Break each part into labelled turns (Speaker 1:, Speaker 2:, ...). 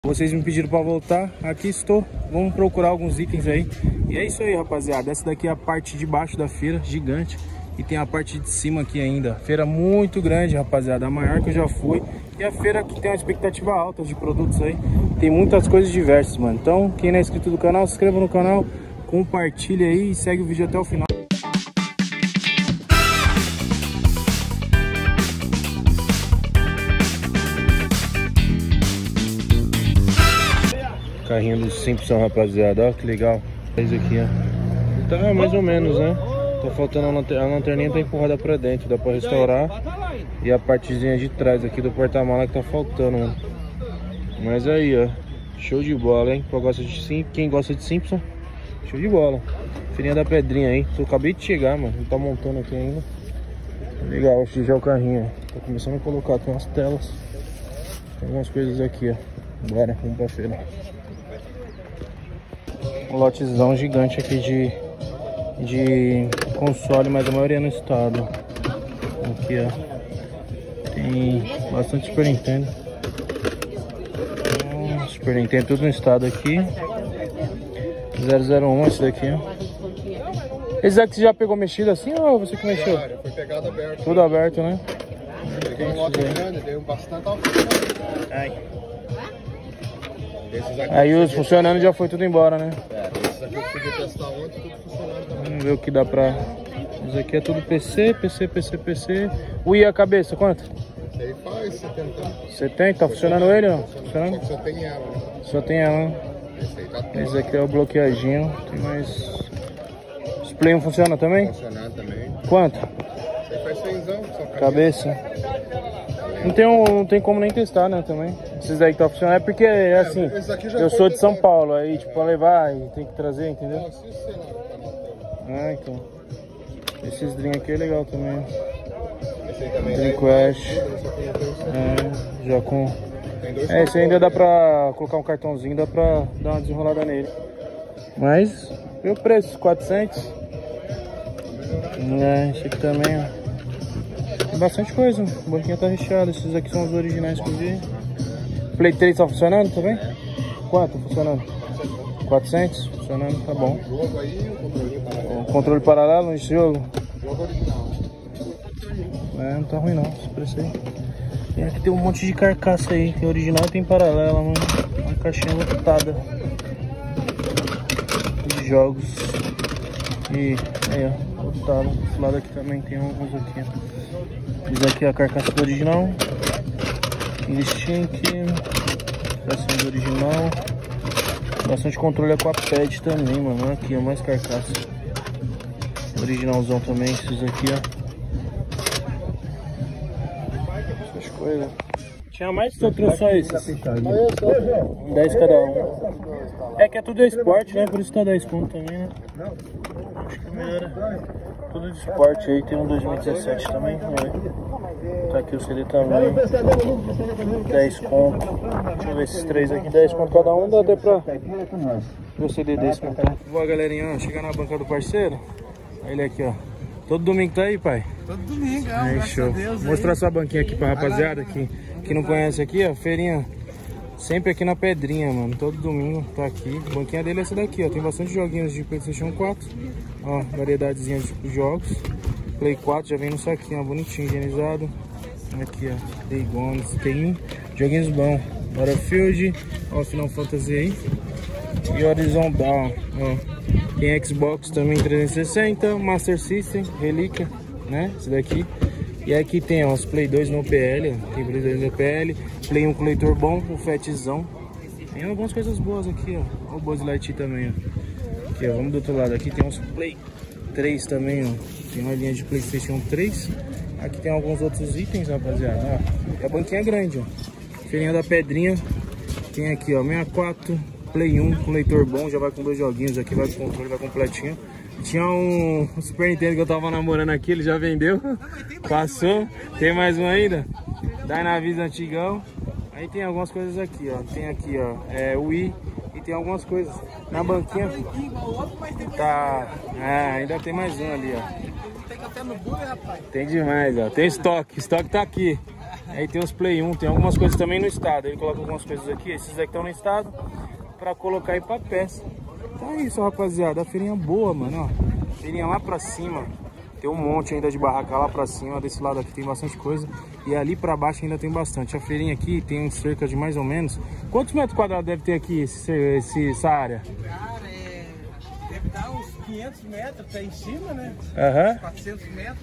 Speaker 1: Vocês me pediram para voltar, aqui estou. Vamos procurar alguns itens aí. E é isso aí, rapaziada. Essa daqui é a parte de baixo da feira, gigante. E tem a parte de cima aqui ainda. Feira muito grande, rapaziada. A maior que eu já fui. E a feira que tem uma expectativa alta de produtos aí. Tem muitas coisas diversas, mano. Então, quem não é inscrito do canal, se inscreva no canal. Compartilha aí e segue o vídeo até o final. Carrinho do Simpson, rapaziada, ó que legal. Esse aqui, ó. Tá mais ou menos, né? Tá faltando a lanterninha, tá empurrada pra dentro. Dá pra restaurar. E a partezinha de trás aqui do porta-mala que tá faltando, mano. Mas aí, ó. Show de bola, hein? Quem gosta de Simpson, show de bola. Feirinha da Pedrinha, hein? Eu acabei de chegar, mano. Não tá montando aqui ainda. Legal, achei já o carrinho, ó. Tá começando a colocar, tem umas telas. Tem algumas coisas aqui, ó. Bora, vamos pra feira. Um lotezão gigante aqui de console, mas a maioria no estado. Aqui, ó. Tem bastante Super Nintendo. Super Nintendo tudo no estado aqui. 001 esse daqui, ó. Esse aqui você já pegou mexido assim ou você que mexeu?
Speaker 2: Foi pegado aberto.
Speaker 1: Tudo aberto, né?
Speaker 2: Peguei um lote grande, deu bastante alto.
Speaker 1: Ai. Aí os funcionando já foi tudo embora, né?
Speaker 2: Esses aqui eu consegui testar ontem, tudo funcionando também.
Speaker 1: Vamos ver o que dá pra... Isso aqui é tudo PC. E a cabeça, quanto?
Speaker 2: Esse aí faz 70.
Speaker 1: 70? Tá funcionando ele, ó? Funcionando?
Speaker 2: Só tem ela, né?
Speaker 1: Só tem ela, né?
Speaker 2: Esse aí tá top.
Speaker 1: Esse aqui é o bloqueadinho. Tem mais... Os Play 1 funciona também?
Speaker 2: Funcionando também.
Speaker 1: Quanto?
Speaker 2: Esse aí faz 100zão, só
Speaker 1: Cabeça. Não tem como nem testar, né, também. Esses aí que tá funcionando é porque, é assim, eu sou de São Paulo, aí, tipo, pra levar e tem que trazer, entendeu? Ah, então. Esses drinks aqui é legal também.
Speaker 2: Esse aí também.
Speaker 1: Dreamcast. Já com... esse ainda dá pra colocar um cartãozinho, dá pra dar uma desenrolada nele. Mas, e o preço? 400? Esse aqui também, ó. Tem bastante coisa, a banquinha tá recheada. Esses aqui são os originais que eu vi. Play 3 tá funcionando também? Quanto funcionando? 400? Funcionando, tá bom. O controle paralelo nesse jogo?
Speaker 2: Jogo original.
Speaker 1: Não tá ruim não, esse preço aí. E aqui tem um monte de carcaça aí, tem original e tem paralela, mano. Uma caixinha lotada de jogos. E aí, ó, lotado. Esse lado aqui também tem alguns aqui, ó. Esse aqui é a carcaça do original. Instinct. Peça do original. Bastante controle com a pad também, mano. Aqui, ó, mais carcaça. Originalzão também, esses aqui, ó. Essas coisas. Tinha mais que eu trouxe só esses. 10 cada um. É que é tudo esporte, né? Por isso tá 10 conto também, né? Acho que é melhor. Tudo de esporte aí, tem um 2017 também, tá aqui o CD também, 10 conto, deixa eu ver esses três aqui, 10 conto cada um, dá até pra ver o CD desse, né? Boa galerinha, ó, chegar na banca do parceiro, ele aqui, ó, todo domingo tá aí, pai?
Speaker 3: Todo domingo,
Speaker 1: aí, show. Vou mostrar sua banquinha aqui pra rapaziada que não conhece aqui, ó, feirinha. Sempre aqui na Pedrinha, mano. Todo domingo tá aqui. A banquinha dele é essa daqui, ó. Tem bastante joguinhos de PlayStation 4. Ó, variedadezinha de jogos. Play 4 já vem no saquinho, ó. Bonitinho, higienizado. Aqui, ó. Day Gones. Tem joguinhos bons. Battlefield. Ó, Final Fantasy aí. E Horizon Dawn, ó. Tem Xbox também 360. Master System. Relíquia, né? Esse daqui. E aqui tem ó, os Play 2 no PL, tem Play 2 no PL, Play 1 com leitor bom, o Fatzão. Tem algumas coisas boas aqui, ó. Olha o Buzz Lightyear também, ó. Aqui, ó, vamos do outro lado. Aqui tem uns Play 3 também, ó. Tem uma linha de PlayStation 3. Aqui tem alguns outros itens, rapaziada. Ó. E a banquinha é grande, ó. Feirinha da Pedrinha. Tem aqui, ó, 64, Play 1 com leitor bom, já vai com 2 joguinhos aqui, vai com controle, vai completinho. Tinha um Super Nintendo que eu tava namorando aqui, ele já vendeu. Passou. Tem mais um ainda. Dynavision antigão. Aí tem algumas coisas aqui, ó. Tem aqui, ó, Wii. E tem algumas coisas. Na banquinha tá... ainda tem mais um ali, ó. Tem demais, ó. Tem estoque. Estoque tá aqui. Aí tem os Play 1, tem algumas coisas também no estado. Ele coloca algumas coisas aqui, esses aqui estão no estado, pra colocar aí pra peça. Então é isso, rapaziada. A feirinha boa, mano, ó. Feirinha lá pra cima. Tem um monte ainda de barraca lá pra cima. Desse lado aqui tem bastante coisa. E ali pra baixo ainda tem bastante. A feirinha aqui tem cerca de mais ou menos... Quantos metros quadrados deve ter aqui essa área?
Speaker 3: Cara, deve dar uns 500 metros até em cima, né?
Speaker 1: Aham.
Speaker 3: 400 metros,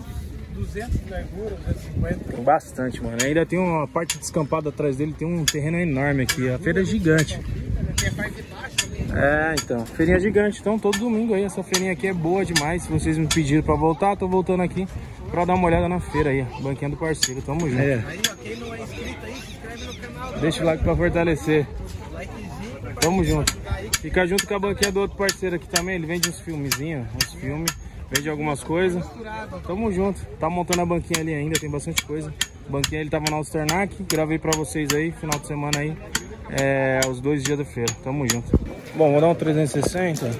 Speaker 3: 200 de largura, 250.
Speaker 1: Tem bastante, mano. Ainda tem uma parte descampada atrás dele. Tem um terreno enorme aqui. A feira é gigante.
Speaker 3: Tem a parte de baixo também.
Speaker 1: É, então, feirinha gigante. Então todo domingo aí, essa feirinha aqui é boa demais. Se vocês me pediram pra voltar, tô voltando aqui pra dar uma olhada na feira aí, banquinha do parceiro. Tamo junto.
Speaker 3: Aí, ó, quem não é inscrito aí, se inscreve no canal.
Speaker 1: Deixa o like pra fortalecer.
Speaker 3: Likezinho.
Speaker 1: Tamo junto. Fica junto com a banquinha do outro parceiro aqui também. Ele vende uns filmezinhos, uns filmes, vende algumas coisas. Tamo junto. Tá montando a banquinha ali ainda, tem bastante coisa. Banquinha ele tava na Alternac, gravei pra vocês aí, final de semana aí. Os 2 dias da feira, tamo junto. Bom, vou dar um 360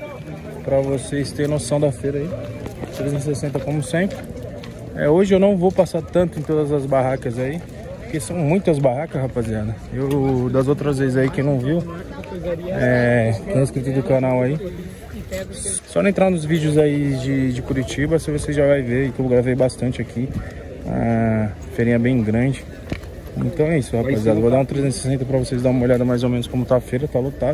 Speaker 1: pra vocês terem noção da feira aí. 360 como sempre. Hoje eu não vou passar tanto em todas as barracas aí, porque são muitas barracas, rapaziada. Eu, das outras vezes aí, quem não viu, quem é inscrito do canal aí, só não entrar nos vídeos aí de Curitiba, você já vai ver que eu gravei bastante aqui. A feirinha é bem grande. Então é isso, rapaziada. Vou dar um 360 pra vocês dar uma olhada mais ou menos como tá a feira, tá lotado.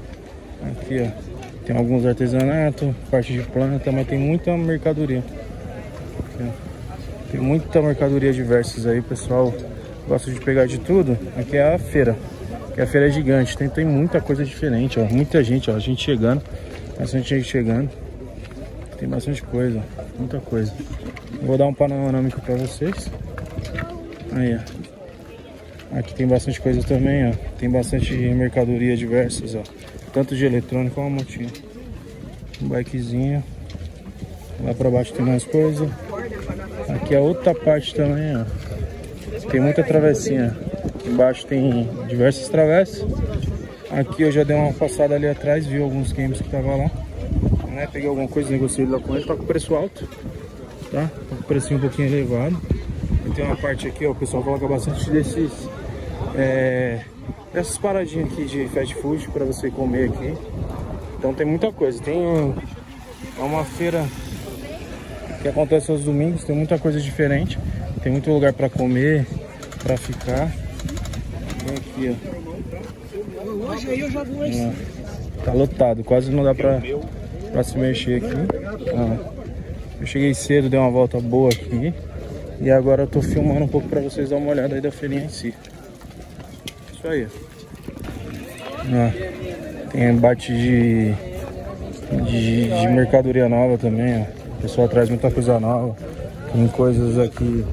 Speaker 1: Aqui, ó, tem alguns artesanatos, parte de planta, mas tem muita mercadoria. Aqui, ó. Tem muita mercadoria diversas aí, pessoal. Gosta de pegar de tudo. Aqui é a feira, que a feira é gigante, tem muita coisa diferente, ó. Muita gente, ó, gente chegando, bastante gente chegando. Tem bastante coisa, muita coisa. Vou dar um panorâmico pra vocês. Aí, ó. Aqui tem bastante coisa também, ó. Tem bastante mercadoria diversas, ó. Tanto de eletrônico, ó, uma motinha. Um bikezinho. Lá pra baixo tem mais coisa. Aqui é outra parte também, ó. Tem muita travessinha. Aqui embaixo tem diversas travessas. Aqui eu já dei uma passada ali atrás, vi alguns games que tava lá. Né? Peguei alguma coisa, negociei lá com ele. Tá com preço alto, tá? Tá com precinho um pouquinho elevado. E tem uma parte aqui, ó, o pessoal coloca bastante essas paradinhas aqui de fast food para você comer aqui. Então tem muita coisa. Tem uma feira que acontece aos domingos, tem muita coisa diferente. Tem muito lugar para comer, para ficar. Vem aqui, ó.
Speaker 3: Hoje aí eu já vou
Speaker 1: Tá lotado, quase não dá pra se mexer aqui. Eu cheguei cedo, dei uma volta boa aqui. E agora eu tô filmando um pouco pra vocês dar uma olhada aí da feirinha em si. Isso aí. Tem embate de mercadoria nova também, ó. O pessoal traz muita coisa nova. Tem coisas aqui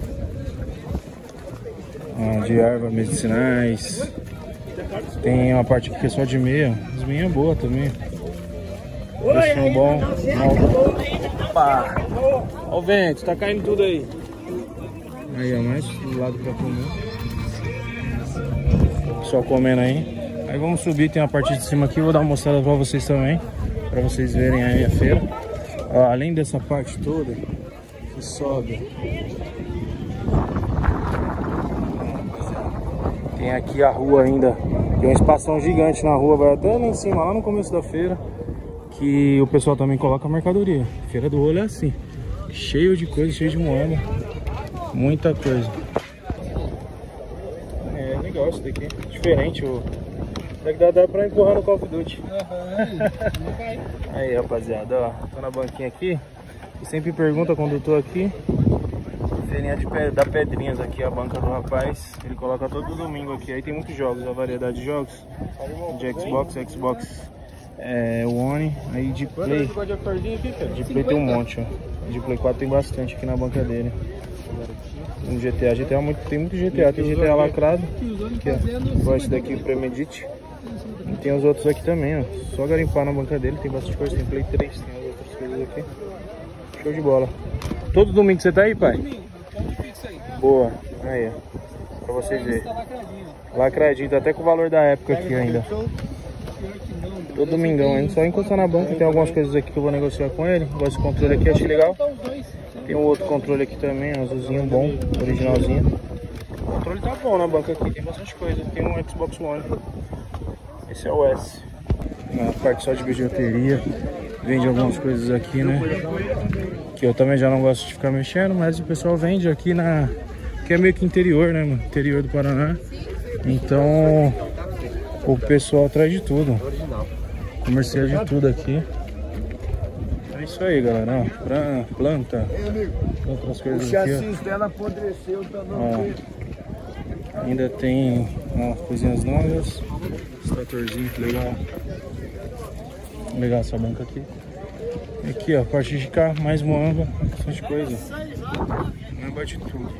Speaker 1: de ervas medicinais. Tem uma parte aqui que é só de meia. As meias boas também. Precinho bom. Opa! Olha o vento, tá caindo tudo aí. Aí, ó, mais do lado pra comer. Só comendo aí. Aí vamos subir, tem a parte de cima aqui. Vou dar uma mostrada pra vocês também, pra vocês verem aí a feira. Ó, além dessa parte toda que sobe, tem aqui a rua ainda. Tem um espação gigante na rua, vai até lá em cima, lá no começo da feira, que o pessoal também coloca mercadoria. Feira do Rolo é assim, cheio de coisa, cheio de moeda. Muita coisa. É legal isso daqui. Diferente. Dá pra empurrar no Call of Duty. Aí, rapaziada, ó. Tô na banquinha aqui. E sempre pergunta quando eu tô aqui. Feirinha da Pedrinhas aqui, a banca do rapaz. Ele coloca todo domingo aqui. Aí tem muitos jogos, a variedade de jogos. De Xbox One. Aí de Play. De Play tem um monte, ó. De Play 4 tem bastante aqui na banca dele. Um GTA tem muito GTA, tem GTA lacrado, aqui, ó, igual esse daqui, o Premedite. E tem os outros aqui também, ó, só garimpar na banca dele, tem bastante coisa, tem Play 3, tem as outras coisas aqui. Show de bola. Todo domingo você tá aí, pai? Boa, aí, ó, pra vocês verem. Lacradinho, tá até com o valor da época aqui ainda. Todo domingão, ainda só encostar na banca, tem algumas coisas aqui que eu vou negociar com ele. Igual esse controle aqui, achei legal. Tem um outro controle aqui também, azulzinho bom, originalzinho. controle tá bom na banca aqui, tem bastante coisa. Tem um Xbox One. Esse é o S. Uma parte só de bijuteria. Vende algumas coisas aqui, né? Que eu também já não gosto de ficar mexendo, mas o pessoal vende aqui na... Que é meio que interior, né, mano? Interior do Paraná. Então, o pessoal traz de tudo. Comercial de tudo aqui. É isso aí, galera. Ó, planta. Outras coisas aqui, ó.
Speaker 3: Dela apodreceu, tá não.
Speaker 1: Ainda tem coisinhas novas. Esse tratorzinho, que legal. Legal essa banca aqui. E aqui, ó, parte de cá, mais moamba, bastante coisa. Moamba de tudo.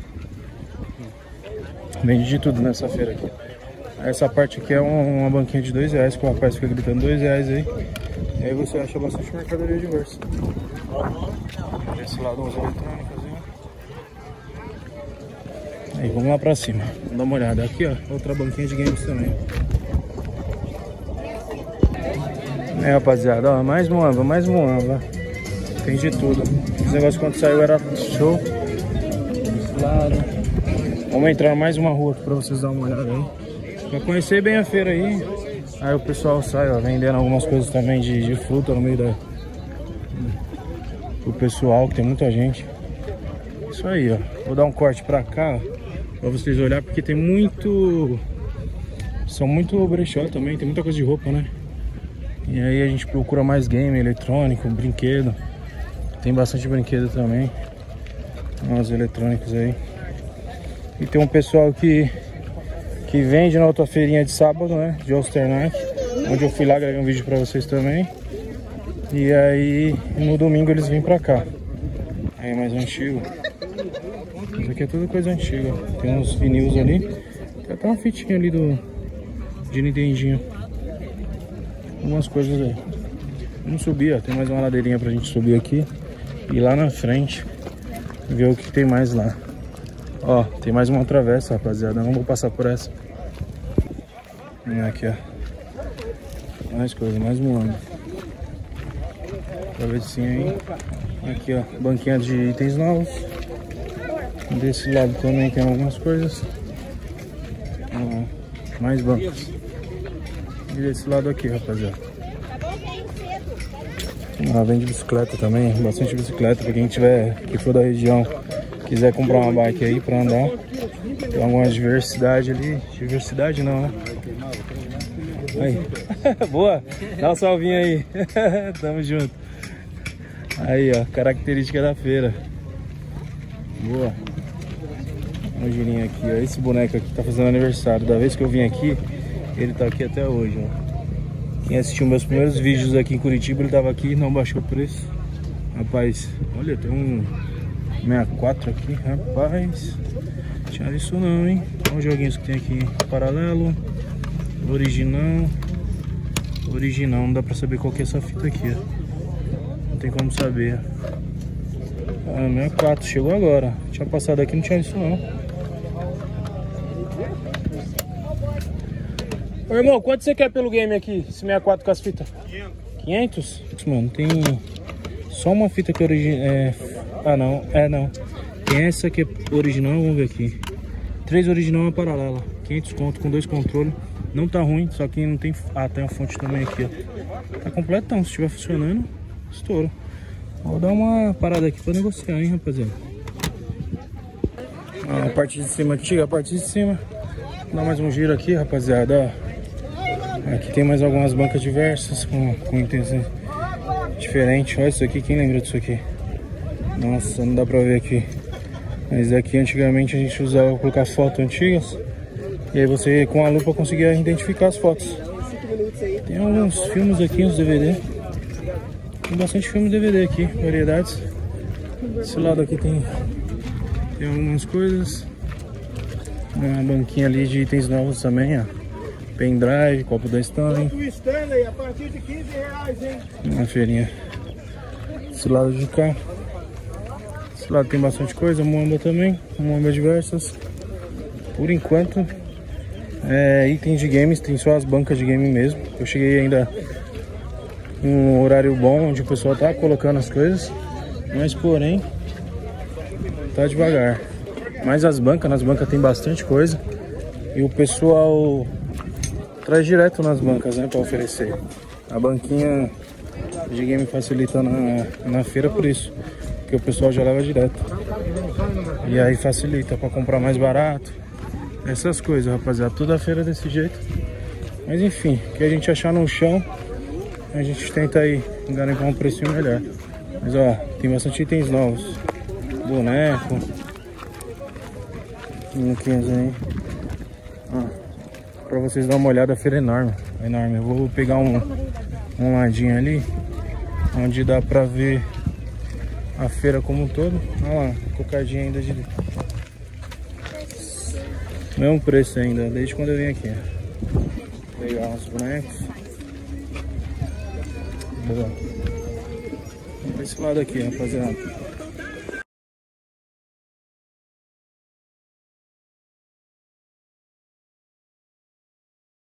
Speaker 1: Vende de tudo nessa feira aqui. Essa parte aqui é uma banquinha de R$2, que o rapaz fica gritando R$2 aí. E aí você acha bastante mercadoria diversa. Desse lado umas eletrônicas, né? Aí, vamos lá pra cima. Vamos dar uma olhada. Aqui, ó, outra banquinha de games também. É, rapaziada, ó, mais moamba. Tem de tudo. Esse negócio quando saiu era show. Desse lado. Vamos entrar mais uma rua aqui pra vocês darem uma olhada aí. Pra conhecer bem a feira aí. Aí o pessoal sai, ó, vendendo algumas coisas também de fruta no meio do pessoal, que tem muita gente. Isso aí, ó. Vou dar um corte pra cá, ó, pra vocês olharem, porque tem muito... São muito brechó também, tem muita coisa de roupa, né? E aí a gente procura mais game, eletrônico, brinquedo. Tem bastante brinquedo também. Umas eletrônicos aí. E tem um pessoal que vende na outra feirinha de sábado, né? De Osternac. Onde eu fui lá, gravei um vídeo pra vocês também. E aí no domingo eles vêm pra cá. Aí é mais antigo. Isso aqui é tudo coisa antiga. Tem uns vinis ali. Tem até uma fitinha ali de Nintendinho. Algumas coisas aí. Vamos subir, ó. Tem mais uma ladeirinha pra gente subir aqui. E lá na frente ver o que tem mais lá. Ó, tem mais uma travessa, rapaziada. Não vou passar por essa. Aqui, ó. Mais coisa, mais moamba. Travessinha aí. Aqui, ó. Banquinha de itens novos. Desse lado também tem algumas coisas. Ó, mais bancos. E desse lado aqui, rapaziada. Vende bicicleta também, bastante bicicleta pra quem que for da região, quiser comprar uma bike aí pra andar. Tem alguma diversidade ali. Diversidade não, né? Aí. Boa! Dá um salvinho aí. Tamo junto. Aí, ó, característica da feira. Boa. Uma girinha aqui, ó. Esse boneco aqui tá fazendo aniversário. Da vez que eu vim aqui, ele tá aqui até hoje, ó. Quem assistiu meus primeiros vídeos aqui em Curitiba, ele tava aqui, não baixou o preço. Rapaz, olha, tem um 64 aqui, rapaz. Não tinha isso não, hein? Olha os joguinhos que tem aqui. Paralelo, original. Original, não dá pra saber qual que é essa fita aqui, ó. Não tem como saber. Ah, 64, chegou agora. Tinha passado aqui, não tinha isso não. Ô, irmão, quanto você quer pelo game aqui? Esse 64 com as fitas? 500? Mano, tem só uma fita que é original. Ah, não. Não. Tem essa que é original, vamos ver aqui. 3 original e uma paralela. 500 conto com 2 controles. Não tá ruim, só que não tem... Ah, tem a fonte também aqui, ó. Tá completão, se estiver funcionando, estouro. Vou dar uma parada aqui pra negociar, hein, rapaziada. A parte de cima aqui, chega a parte de cima. Vou dar mais um giro aqui, rapaziada, ó. Aqui tem mais algumas bancas diversas com intenção diferente. Olha isso aqui, quem lembra disso aqui? Nossa, não dá pra ver aqui. Mas aqui antigamente a gente usava pra colocar fotos antigas. E aí você com a lupa conseguia identificar as fotos. Tem alguns filmes aqui, uns DVD. Tem bastante filme DVD aqui, variedades. Desse lado aqui tem algumas coisas. Uma banquinha ali de itens novos também, ó. Pendrive, copo da Stanley.
Speaker 3: Stanley, a partir de R$15, hein?
Speaker 1: Uma feirinha. Esse lado de cá. Esse lado tem bastante coisa, moamba também. Moamba diversas. Por enquanto, itens de games, tem só as bancas de game mesmo. Eu cheguei ainda em um horário bom, onde o pessoal tá colocando as coisas. Mas porém, tá devagar. Mas nas bancas tem bastante coisa. E o pessoal traz direto nas bancas, né, pra oferecer. A banquinha de game facilita na feira por isso. Porque o pessoal já leva direto. E aí facilita pra comprar mais barato. Essas coisas, rapaziada. Toda a feira desse jeito. Mas enfim, o que a gente achar no chão, a gente tenta aí garimpar um precinho melhor. Mas ó, tem bastante itens novos. Boneco. Bonequinhos aí. Ó, pra vocês dar uma olhada, a feira é enorme. É enorme. Eu vou pegar um ladinho ali, onde dá pra ver a feira como um todo. Olha lá, cocadinha ainda de... Mesmo preço ainda, desde quando eu vim aqui. Pegar uns bonecos. Boa. Esse lado aqui, rapaziada.